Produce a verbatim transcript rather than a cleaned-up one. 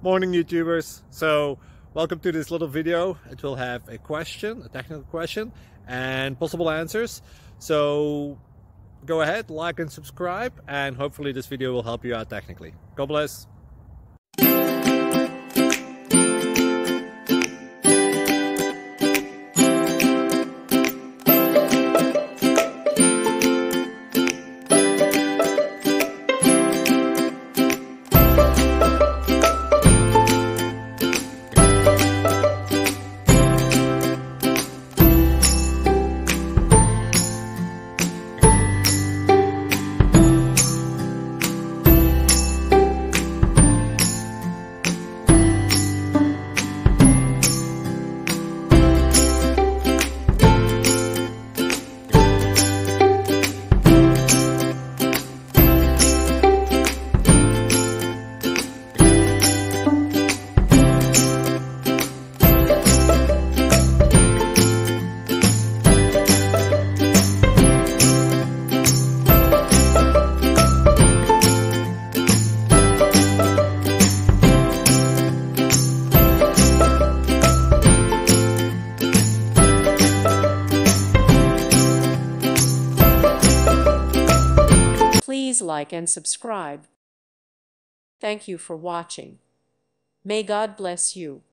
Morning YouTubers. So welcome to this little video. It will have a question, a technical question, and possible answers. So go ahead, like and subscribe, and hopefully this video will help you out technically. God bless. Please like and subscribe. Thank you for watching. May God bless you.